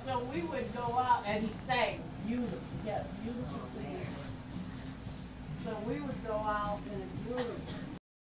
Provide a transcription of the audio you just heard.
So we would go out, and he sang beautiful. He had a beautiful singing. So we would go out in a group